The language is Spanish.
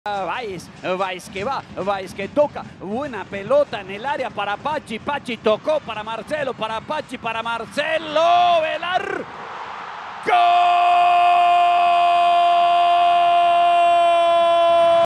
Baez que va, Baez que toca, buena pelota en el área para Pachi, Pachi tocó para Marcelo, para Pachi, para Marcelo, Velar, ¡gol!